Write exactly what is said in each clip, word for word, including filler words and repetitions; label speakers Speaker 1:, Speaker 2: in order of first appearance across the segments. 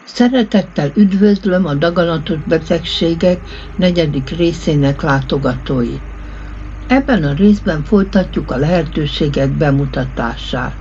Speaker 1: Szeretettel üdvözlöm a daganatos betegségek negyedik részének látogatóit. Ebben a részben folytatjuk a lehetőségek bemutatását.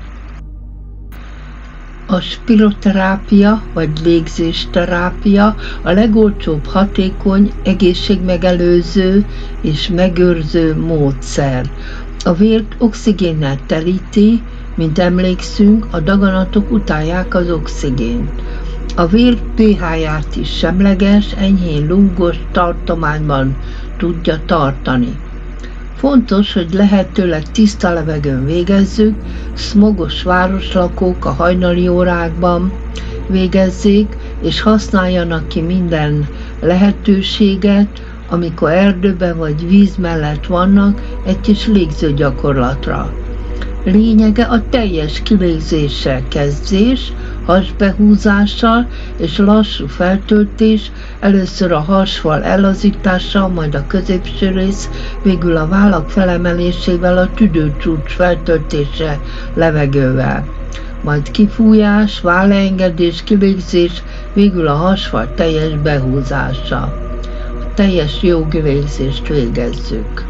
Speaker 1: A spiroterápia vagy légzésterápia a legolcsóbb, hatékony, egészségmegelőző és megőrző módszer. A vért oxigénnel telíti, mint emlékszünk, a daganatok utálják az oxigént. A vér pé há-ját is semleges, enyhén lúgos tartományban tudja tartani. Fontos, hogy lehetőleg tiszta levegőn végezzük, szmogos városlakók a hajnali órákban végezzék, és használjanak ki minden lehetőséget, amikor erdőben vagy víz mellett vannak, egy kis légzőgyakorlatra. Lényege a teljes kilégzéssel kezdés, hasbehúzással és lassú feltöltés, először a hasfal ellazítással, majd a középső rész, végül a vállak felemelésével, a tüdőcsúcs feltöltése levegővel. Majd kifújás, válleengedés, kilégzés, végül a hasfal teljes behúzása. A teljes jó kilégzést végezzük.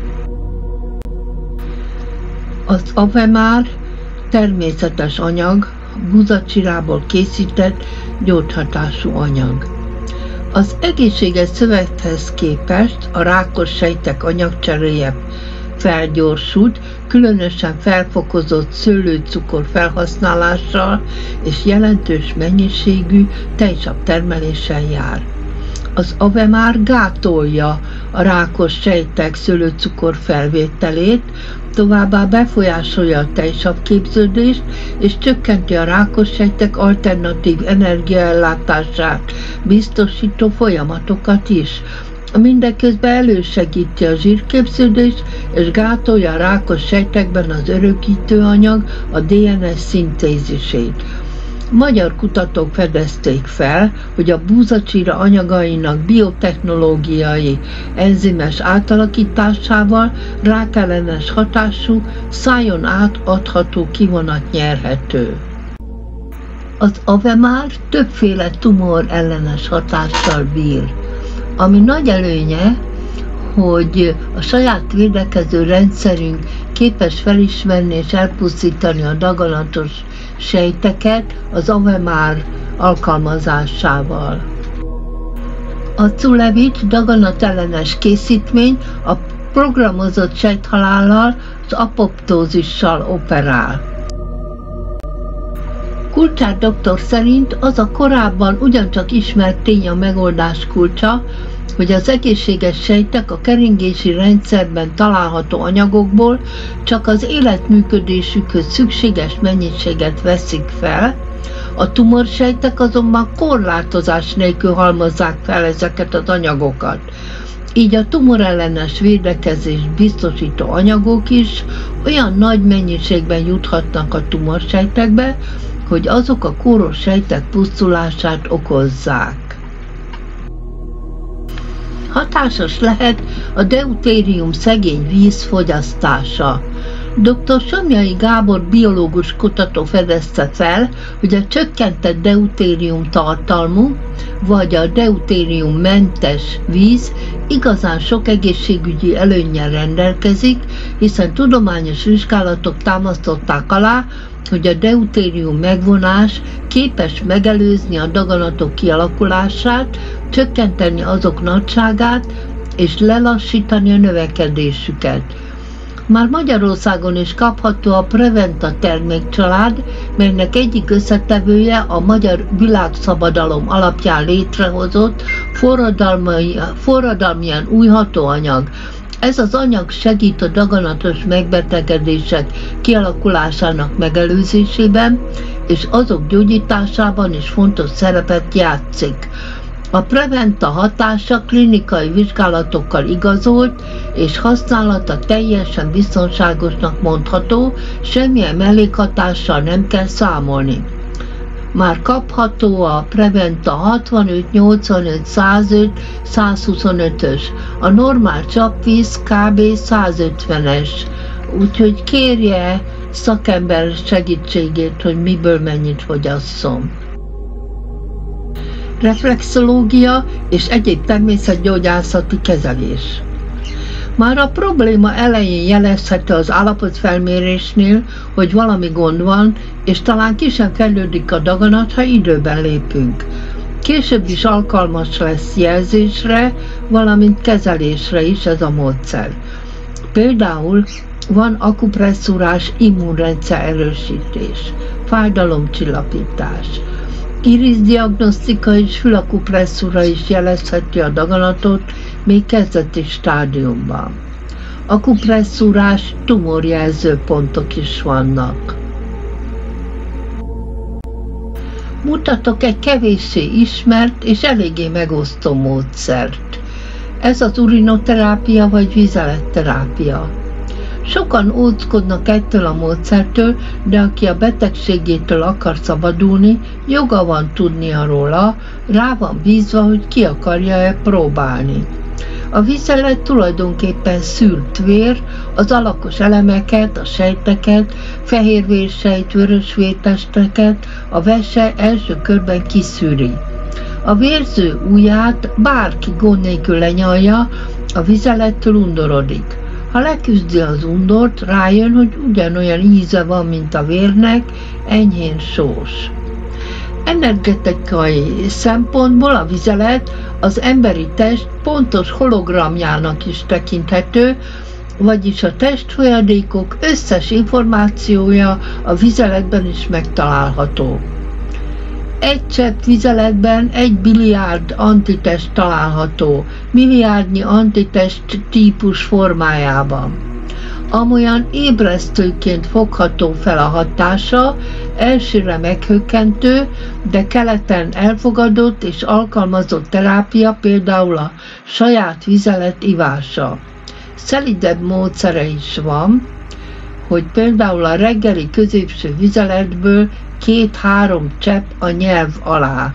Speaker 1: Az Avemár természetes anyag, búzacsirából készített gyógyhatású anyag. Az egészséges szövethez képest a rákos sejtek anyagcseréje felgyorsult, különösen felfokozott szőlőcukor felhasználással és jelentős mennyiségű tejsav termeléssel jár. Az Avemár gátolja a rákos sejtek szőlőcukor felvételét, továbbá befolyásolja a tejsavképződést és csökkenti a rákos sejtek alternatív energiaellátását biztosító folyamatokat is. Mindeközben elősegíti a zsírképződést és gátolja a rákos sejtekben az örökítőanyag, a dé en es szintézisét. Magyar kutatók fedezték fel, hogy a búzacsíra anyagainak biotechnológiai enzimes átalakításával rákellenes hatású, szájon át adható kivonat nyerhető. Az Avemár többféle tumor ellenes hatással bír, ami nagy előnye, hogy a saját védekező rendszerünk képes felismerni és elpusztítani a daganatos sejteket az Avemár alkalmazásával. A Culevit daganatellenes készítmény a programozott sejthalállal, az apoptózissal operál. Kulcsár doktor szerint az a korábban ugyancsak ismert tény a megoldás kulcsa, hogy az egészséges sejtek a keringési rendszerben található anyagokból csak az életműködésükhöz szükséges mennyiséget veszik fel, a tumorsejtek azonban korlátozás nélkül halmozzák fel ezeket az anyagokat. Így a tumorellenes védekezést biztosító anyagok is olyan nagy mennyiségben juthatnak a tumorsejtekbe, hogy azok a kóros sejtek pusztulását okozzák. Hatásos lehet a deutérium szegény víz fogyasztása. doktor Somlyai Gábor biológus kutató fedezte fel, hogy a csökkentett deutérium tartalmú, vagy a deutérium mentes víz igazán sok egészségügyi előnnyel rendelkezik, hiszen tudományos vizsgálatok támasztották alá, hogy a deutérium megvonás képes megelőzni a daganatok kialakulását, csökkenteni azok nagyságát és lelassítani a növekedésüket. Már Magyarországon is kapható a Preventa termékcsalád, melynek egyik összetevője a Magyar Világszabadalom alapján létrehozott forradalmian új hatóanyag. Ez az anyag segít a daganatos megbetegedések kialakulásának megelőzésében, és azok gyógyításában is fontos szerepet játszik. A Preventa hatása klinikai vizsgálatokkal igazolt, és használata teljesen biztonságosnak mondható, semmilyen mellékhatással nem kell számolni. Már kapható a Preventa hatvanöt, nyolcvanöt, százöt, százhuszonötös, a normál csapvíz kb. százötvenes, úgyhogy kérje szakember segítségét, hogy miből mennyit fogyasszon. reflexológia és egyéb természetgyógyászati kezelés. Már a probléma elején jelezhető az állapotfelmérésnél, hogy valami gond van, és talán ki sem fejlődik a daganat, ha időben lépünk. Később is alkalmas lesz jelzésre, valamint kezelésre is ez a módszer. Például van akupresszúrás immunrendszer erősítés, fájdalomcsillapítás, iriszdiagnosztika és fülakupresszúra is jelezheti a daganatot még kezdeti stádiumban. Akupresszúrás tumorjelző pontok is vannak. Mutatok egy kevéssé ismert és eléggé megosztó módszert. Ez az urinoterápia vagy vizeletterápia. Sokan óckodnak ettől a módszertől, de aki a betegségétől akar szabadulni, joga van tudnia róla, rá van bízva, hogy ki akarja-e próbálni. A vizelet tulajdonképpen szűrt vér, az alakos elemeket, a sejteket, fehérvérsejt, vörösvértesteket a vese első körben kiszűri. A vérző ujját bárki gond nélkül lenyalja, a vizelettől undorodik. Ha leküzdi az undort, rájön, hogy ugyanolyan íze van, mint a vérnek, enyhén sós. Energetikai szempontból a vizelet az emberi test pontos hologramjának is tekinthető, vagyis a testfolyadékok összes információja a vizeletben is megtalálható. Egy csepp vizeletben egy billiárd antitest található, milliárdnyi antitest típus formájában. Amolyan ébresztőként fogható fel a hatása, elsőre meghökkentő, de keleten elfogadott és alkalmazott terápia például a saját vizelet ivása. Szelidebb módszere is van, hogy például a reggeli középső vizeletből két-három csepp a nyelv alá.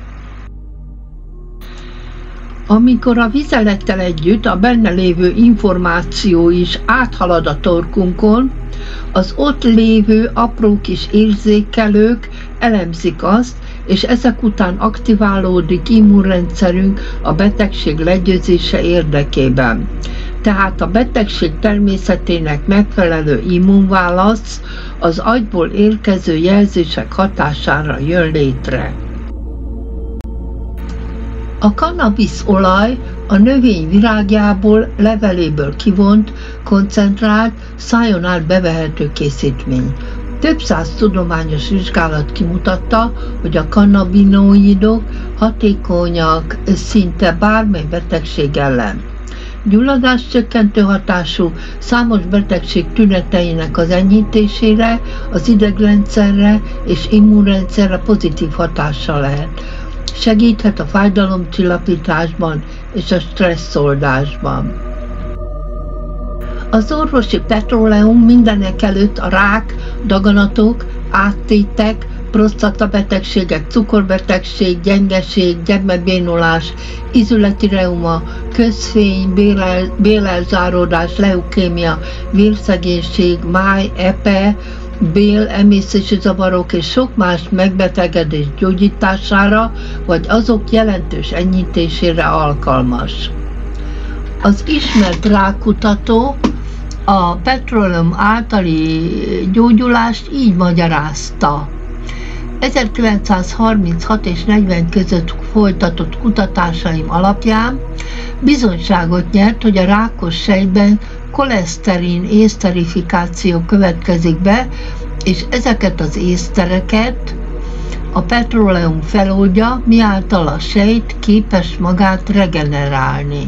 Speaker 1: Amikor a vizelettel együtt a benne lévő információ is áthalad a torkunkon, az ott lévő apró kis érzékelők elemzik azt, és ezek után aktiválódik immunrendszerünk a betegség legyőzése érdekében. Tehát a betegség természetének megfelelő immunválasz az agyból érkező jelzések hatására jön létre. A kannabiszolaj a növény virágjából, leveléből kivont, koncentrált, szájon át bevehető készítmény. Több száz tudományos vizsgálat kimutatta, hogy a kannabinoidok hatékonyak szinte bármely betegség ellen. Gyulladáscsökkentő hatású, számos betegség tüneteinek az enyhítésére, az idegrendszerre és immunrendszerre pozitív hatással lehet. Segíthet a fájdalomcsillapításban és a stresszoldásban. Az orvosi petróleum mindenekelőtt a rák, daganatok, áttétek, prostatabetegségek, cukorbetegség, gyengeség, gyermekbénulás, izületi reuma, közfény, bélel, bélelzáródás, leukémia, vérszegénység, máj, epe, bél, emésztési zavarok és sok más megbetegedés gyógyítására, vagy azok jelentős enyhítésére alkalmas. Az ismert rákkutató a petróleum általi gyógyulást így magyarázta. ezerkilencszázharminchat és negyven között folytatott kutatásaim alapján bizonyságot nyert, hogy a rákos sejtben koleszterin észterifikáció következik be, és ezeket az észtereket a petróleum feloldja, miáltal a sejt képes magát regenerálni.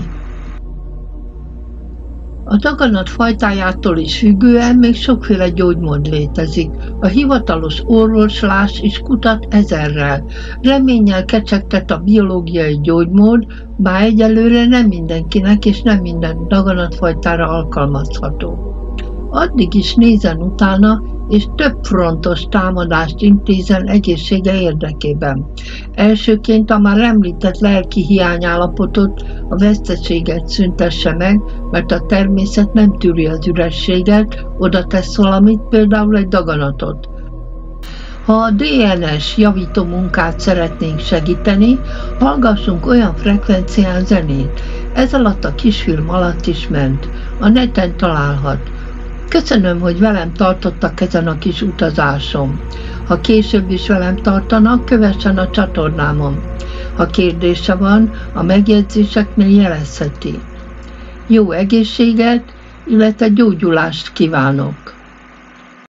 Speaker 1: A daganat fajtájától is függően még sokféle gyógymód létezik. A hivatalos orvoslás is kutat ezerrel. Reménnyel kecsegtet a biológiai gyógymód, bár egyelőre nem mindenkinek és nem minden daganatfajtára alkalmazható. Addig is nézen utána, és több frontos támadást intézen egészsége érdekében. Elsőként a már említett lelki hiányállapotot, a veszteséget szüntesse meg, mert a természet nem tűri az ürességet, oda tesz valamit, például egy daganatot. Ha a dé en es javító munkát szeretnénk segíteni, hallgassunk olyan frekvencián zenét. Ez alatt a kisfilm alatt is ment. A neten találhat. Köszönöm, hogy velem tartottak ezen a kis utazásom. Ha később is velem tartanak, kövessen a csatornámon. Ha kérdése van, a megjegyzéseknél jelezheti. Jó egészséget, illetve gyógyulást kívánok!